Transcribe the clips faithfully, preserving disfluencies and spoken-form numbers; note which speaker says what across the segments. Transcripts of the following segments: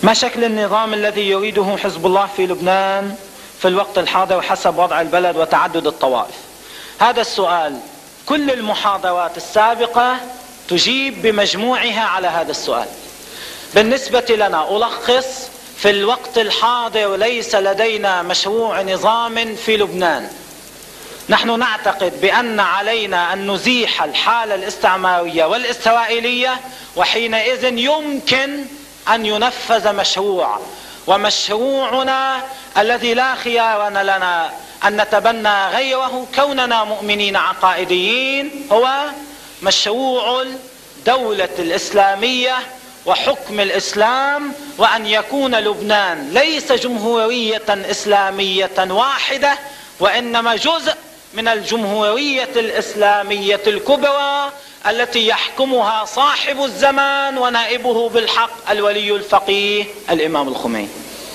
Speaker 1: ما شكل النظام الذي يريده حزب الله في لبنان في الوقت الحاضر حسب وضع البلد وتعدد الطوائف؟ هذا السؤال كل المحاضرات السابقة تجيب بمجموعها على هذا السؤال. بالنسبة لنا ألخص: في الوقت الحاضر ليس لدينا مشروع نظام في لبنان. نحن نعتقد بأن علينا أن نزيح الحالة الاستعمارية والإسرائيلية، وحينئذ يمكن أن ينفذ مشروع. ومشروعنا الذي لا خيار لنا أن نتبنى غيره كوننا مؤمنين عقائديين هو مشروع الدولة الإسلامية وحكم الإسلام، وأن يكون لبنان ليس جمهورية إسلامية واحدة، وإنما جزء من الجمهورية الإسلامية الكبرى التي يحكمها صاحب الزمان ونائبه بالحق الولي الفقيه الإمام الخميني.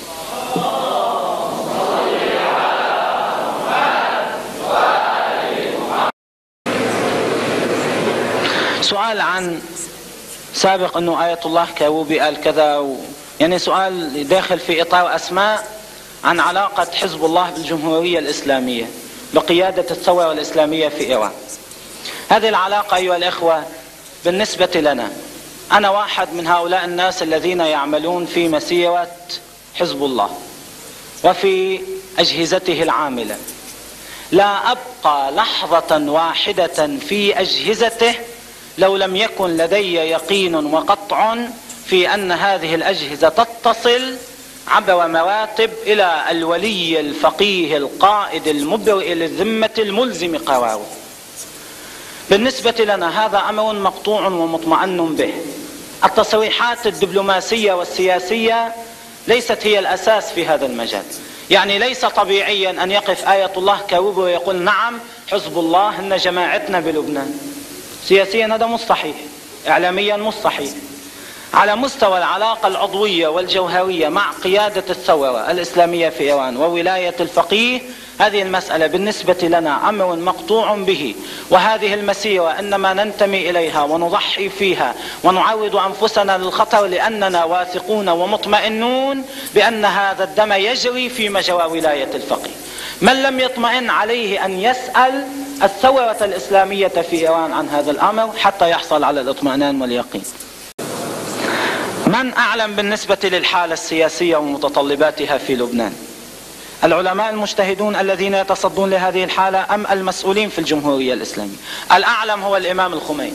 Speaker 1: سؤال عن سابق أنه آية الله كروبي قال كذا و... يعني سؤال داخل في إطار أسماء عن علاقة حزب الله بالجمهورية الإسلامية بقيادة الثورة الإسلامية في إيران. هذه العلاقة أيها الإخوة بالنسبة لنا، أنا واحد من هؤلاء الناس الذين يعملون في مسيرة حزب الله وفي أجهزته العاملة. لا أبقى لحظة واحدة في أجهزته لو لم يكن لدي يقين وقطع في أن هذه الأجهزة تتصل عبر مراتب إلى الولي الفقيه القائد المبرئ للذمة الملزم قراره. بالنسبة لنا هذا أمر مقطوع ومطمئن به. التصريحات الدبلوماسية والسياسية ليست هي الأساس في هذا المجال. يعني ليس طبيعيا أن يقف آية الله كروبي ويقول نعم حزب الله إن جماعتنا بلبنان. سياسيا هذا مستحيل، إعلاميا مستحيل. على مستوى العلاقة العضوية والجوهرية مع قيادة الثورة الإسلامية في إيران وولاية الفقيه، هذه المسألة بالنسبة لنا أمر مقطوع به، وهذه المسيرة إنما ننتمي إليها ونضحي فيها ونعرض أنفسنا للخطر لأننا واثقون ومطمئنون بأن هذا الدم يجري في مجرى ولاية الفقيه. من لم يطمئن عليه أن يسأل الثورة الإسلامية في إيران عن هذا الأمر حتى يحصل على الاطمئنان واليقين. من أعلم بالنسبة للحالة السياسية ومتطلباتها في لبنان؟ العلماء المجتهدون الذين يتصدون لهذه الحالة أم المسؤولين في الجمهورية الإسلامية؟ الأعلم هو الإمام الخميني.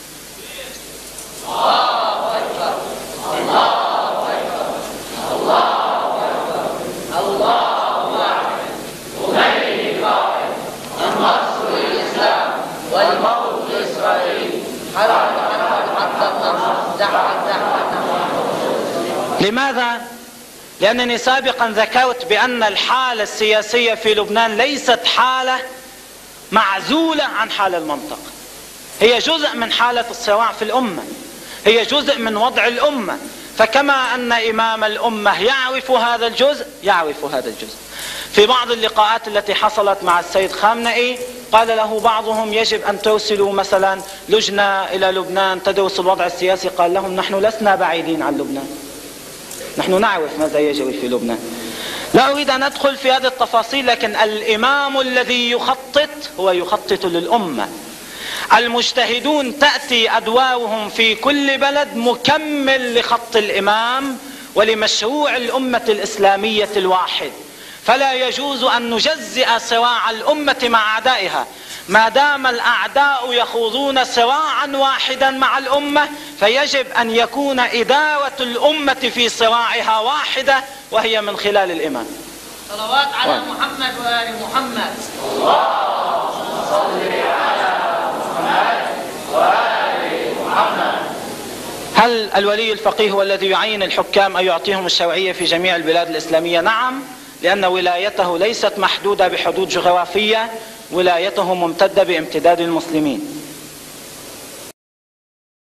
Speaker 1: الله أكبر الله أكبر الله أكبر الله أعلم. خميني قائد النصر للإسلام والموت لإسرائيل حرب حرب حرب زحف زحف. لماذا؟ لأنني سابقا ذكرت بأن الحالة السياسية في لبنان ليست حالة معزولة عن حال المنطقة، هي جزء من حالة الصراع في الأمة، هي جزء من وضع الأمة. فكما أن إمام الأمة يعرف هذا الجزء يعرف هذا الجزء. في بعض اللقاءات التي حصلت مع السيد خامنئي قال له بعضهم يجب أن ترسلوا مثلا لجنة إلى لبنان تدرس الوضع السياسي. قال لهم نحن لسنا بعيدين عن لبنان، نحن نعرف ماذا يجري في لبنان. لا أريد أن أدخل في هذه التفاصيل، لكن الإمام الذي يخطط هو يخطط للأمة. المجتهدون تأتي أدوارهم في كل بلد مكمل لخط الإمام ولمشروع الأمة الإسلامية الواحد. فلا يجوز أن نجزئ صراع الأمة مع أعدائها. ما دام الأعداء يخوضون صراعا واحدا مع الأمة فيجب أن يكون إدارة الأمة في صراعها واحدة، وهي من خلال الإمام.
Speaker 2: صلوات على محمد وآل محمد.
Speaker 3: اللهم صل على محمد وآل محمد.
Speaker 1: هل الولي الفقيه هو الذي يعين الحكام أو يعطيهم الشرعية في جميع البلاد الإسلامية؟ نعم، لأن ولايته ليست محدودة بحدود جغرافية، ولايته ممتدة بامتداد المسلمين.